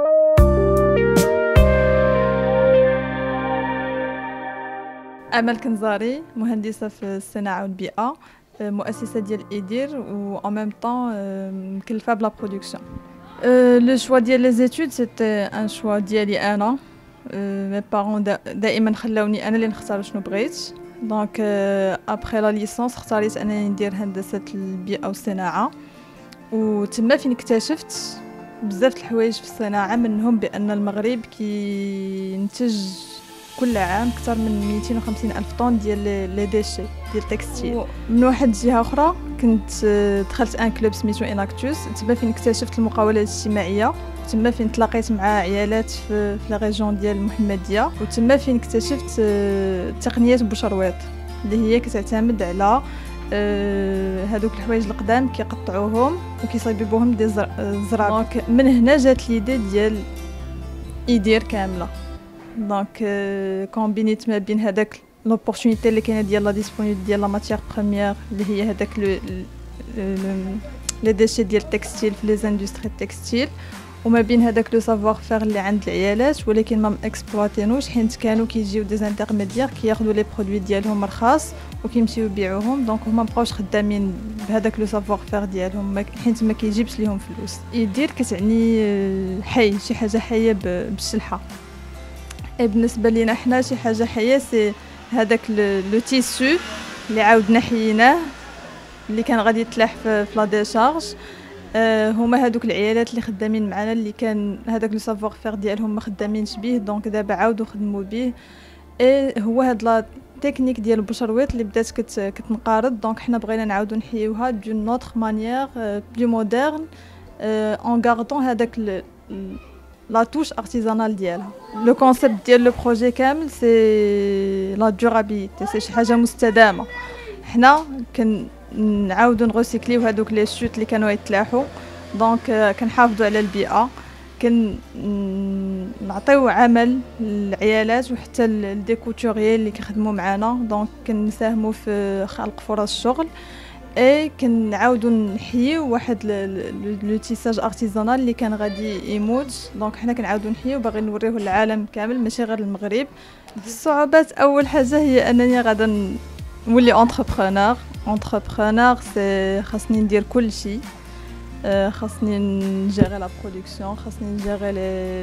أمل كنزاري، مهندسة في الصناعة والبيئة، مؤسسة ديال إيدير و en même temps مكلفة بلا برودكسيون. لو شوا ديال لي زيتود سيتي ان شوا ديالي أنا. مي بارون دائما خلاوني أنا اللي نختار شنو بغيت. دونك ابخي لا ليسونس اختاريت أنني ندير هندسة البيئة والصناعة، وتما فين اكتشفت بزاف الحوايج في الصناعة، منهم بأن المغرب كينتج كل عام أكثر من 250 ألف طن ديال لي ديشي ديال التكستيل. من واحد الجهة أخرى كنت دخلت ان كلوب سميتو إناكتوس، تما فين اكتشفت المقاولة الاجتماعية، تما فين تلاقيت مع عيالات في لا ريجون ديال المحمدية، وتما فين اكتشفت تقنية بوشرويط اللي هي كتعتمد على هادوك الحوايج القدام كيقطعوهم وكيصيبوهم دي زرار. دونك من هنا جات ليدي ديال إيدير كامله. دونك كومبينيت ما بين هذاك لوبورتونيتي اللي كاينه ديال لا ديسپونيبل ديال لا ماتيير بريميير اللي هي هذاك لي ديشي ديال التكستيل في لي زاندستري التكستيل، وما بين هذاك لو سافوار فير اللي عند العيالات ولكن ما اكسبلواتينوش، حيت كانوا كيجيو دي انترميديير كياخذوا لي برودوي ديالهم رخاص وكيمشيو يبيعوهم. دونك هما مابقاوش خدامين بهذاك لو سافوار فير ديالهم حيت ما كيجيبش ليهم فلوس. يدير كتعني حي، شي حاجه حيه بالشلحه. بالنسبه لينا حنا شي حاجه حيه سي هذاك لو تيسو اللي عاودنا حييناه اللي كان غادي يتلاح في لا ديشارج. هما هذوك العيالات اللي خدامين معنا اللي كان هذاك لو سافوار فير ديالهم ما خدامينش به، دونك دابا عاودوا خدموا به. هو هاد لا تكنيك ديال البشرويط اللي بدات كتنقرض، دونك حنا بغينا نعاودوا نحيوها دون نوتر مانيير بلو مودرن اون غاردون هذاك لا توش ارتيزانال ديالها. لو كونسيبت ديال لو بروجي كامل سي لا دورابيليتي، سي شي حاجه مستدامه. حنا كنعاودوا نغوسيكليو هذوك لي شوت اللي كانوا يتلاحوا، دونك كنحافظوا على البيئه، نعطيو عمل للعيالات وحتى للديكوتوريي اللي كيخدموا معنا، دونك كنساهموا في خلق فرص شغل. كنعاودوا نحييو واحد لو تيساج ارتيزانال اللي كان غادي يموت، دونك حنا كنعاودوا نحييو باغي نوريوه للعالم كامل ماشي غير المغرب. الصعوبات اول حاجه هي انني غادا نولي اونتربرونور سي خاصني ندير كل شيء، خاصني نجيري لا برودكسيون، خاصني نجيري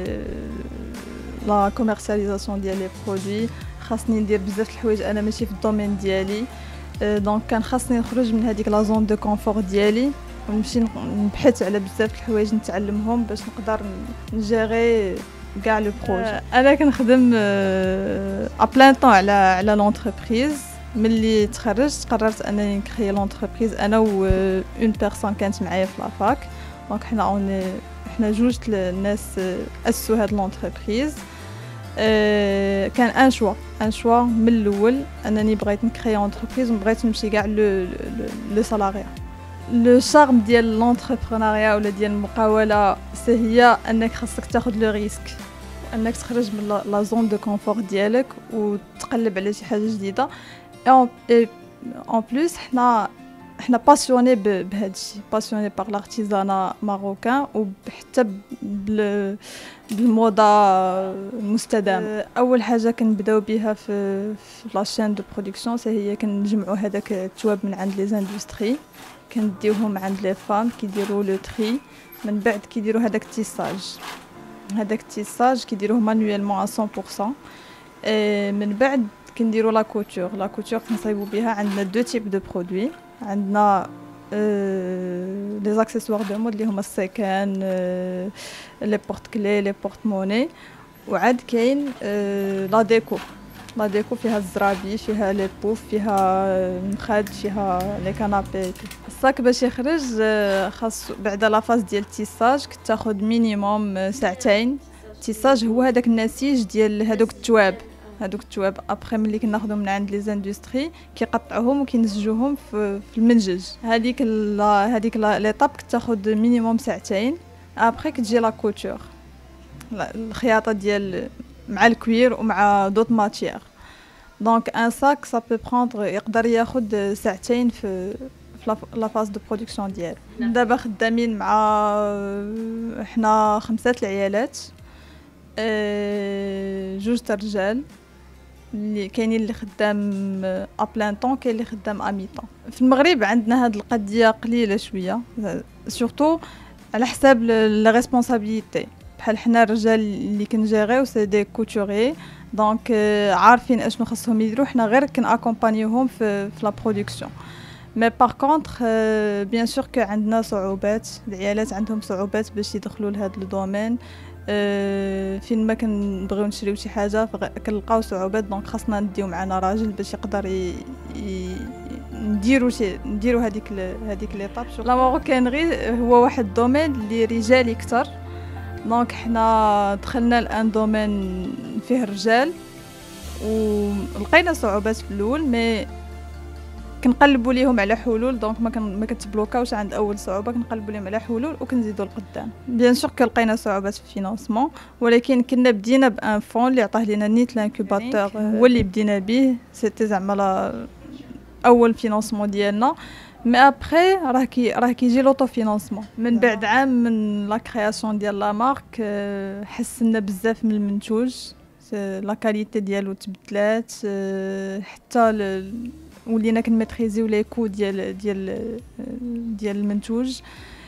لا كوميرسياليزاسيون ديال لي برودوي، خاصني ندير بزاف الحوايج انا ماشي في الدومين ديالي. دونك كان خاصني نخرج من هذيك لا زون دو كونفور ديالي ونمشي نبحث على بزاف الحوايج نتعلمهم باش نقدر نجيري كاع لو بروجي. انا كنخدم ا بلان طون على لونتربريز. ملي تخرجت قررت انني نكري لونتربريز انا و اون بيرسون كانت معايا في لافاك، دونك حنا جوج الناس اسسوا هاد لونتربريز. كان ان شوا من الاول انني بغيت نكري اونتربريز وبغيت نمشي كاع لو سالاريا. لو شارم ديال لونتربرونيا ولا ديال المقاوله هي انك خاصك تاخذ لو ريسك، انك تخرج من لا زون دو كونفور ديالك وتقلب على شي حاجه جديده. اون بلوس حنا باسيوني بهذا الشيء، باسيوني باغ لارتيزانا ماروكان وحتى بالموضه المستدامه. اول حاجه كنبداو بها في لاشين دو برودكسيون هي كنجمعوا هذاك التواب من عند لي زاندستري، كنديوهم عند لي فام كيديروا لو تري، من بعد كيديروا هذاك التيساج كيديروه مانويلمون 100%. من بعد كنديروا لا كوتور كنصايبوا بها. عندنا دو تيب دو برودوي، عندنا لي زاكسيسوار دو مود اللي هما السيكان، لي بورت كلي، لي بورت موني، وعاد كاين لا ديكو فيها الزرابي، فيها لي بوف، فيها المخاد، فيها لي كانابي. الصاك باش يخرج خاص بعد لا فاز ديال التيساج كتاخذ مينيموم ساعتين. التيساج هو هذاك النسيج ديال هذوك التواب ابخي ملي كناخذهم من عند لي زاندستري كيقطعوهم وكينسجوهم في المنجج. هذيك ليطاب كتاخذ مينيموم ساعتين. ابخي كتجي لا كوتور، الخياطه ديال مع الكوير ومع دوت ماتيير. دونك ان ساك سا بو بروندر يقدر ياخذ ساعتين في لا فاز دو برودكسيون ديالو. دابا خدامين مع حنا 5 العيالات، جوج تاع الرجال اللي كاينين اللي خدام ابلان طون، كاين اللي خدام امي طون. في المغرب عندنا هاد القضيه قليله شويه، سورتو على حساب لا ريسبونسابيلتي. بحال حنا الرجال اللي كنجيريو سي دي كوتوري، دونك عارفين اشنو خاصهم يديروا، حنا غير كناكومبانيوهم في لا برودكسيون. مي باغ كونطخ بيان سور كو عندنا صعوبات، العيالات عندهم صعوبات باش يدخلوا لهذا الدومين. فين ما كنبغيو نشريو شي حاجه كنلقاو صعوبات، دونك خاصنا نديو معنا راجل باش يقدر نديرو هذيك ليطاب. لا ماروكانري هو واحد الدومين اللي رجالي اكثر، دونك حنا دخلنا لان دومين فيه الرجال ولقينا صعوبات في الاول، مي كنقلبوا ليهم على حلول. دونك ما كتبلوكاوش عند اول صعوبه، كنقلبوا لهم على حلول وكنزيدوا لقدام. بيان سور لقينا صعوبات في الفينانسمون، ولكن كنا بدينا بان فون اللي عطاه لنا نيت لانكوباتور، هو اللي بدينا به. سيتي زعما اول فينانسمون ديالنا. مي ابري راه كيجي لوطو فينانسمون من بعد عام من لا كرياسيون ديال لا مارك. حسنا بزاف من المنتوج، لا كاليتي ديالو تبدلات، حتى ولينا كنميتريزيو لي كو ديال المنتوج.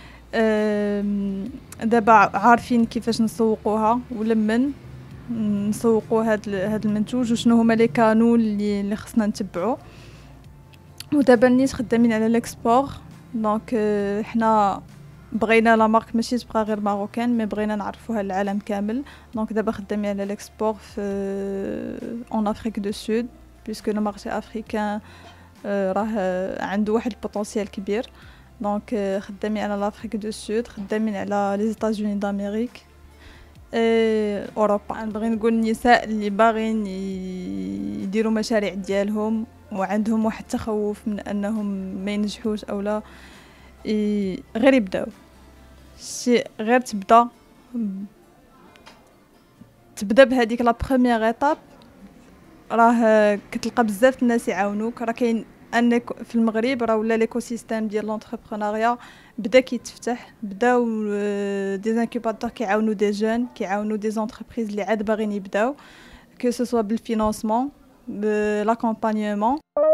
دابا عارفين كيفاش نسوقوها ولمن نسوقوا هاد المنتوج وشنو هما لي كانون اللي خصنا نتبعو. ودابا نيت خدامين على الاكسبور، دونك حنا بغينا لا مارك ماشي تبقى غير ماروكان، مي بغينا نعرفوها للعالم كامل. دونك دابا خدامين على الاكسبور في اون افريك دو سود، بيسكو لو مارشي افريكان راه عنده واحد البوتنسيال كبير. دونك خدامين على لافريك دو سود، خدامين على لي زيتازوني دامريك، اوروبا. نبغي نقول النساء اللي باغيين يديروا مشاريع ديالهم وعندهم واحد التخوف من انهم ما ينجحوش او لا، غير يبداو شي، غير تبدا بهذيك لا بروميير ايطاب. راه كتلقى بزاف الناس يعاونوك. راه كاين ان في المغرب راه ولا ليكوسيستيم ديال لونتربرونيا بدا كيتفتح، بداو دي انكوباتور كيعاونوا دي جون، كيعاونوا دي زونتربريز اللي عاد باغيين يبداو، كو سو سوا بالفينانسمون، بالاكومبانيومون.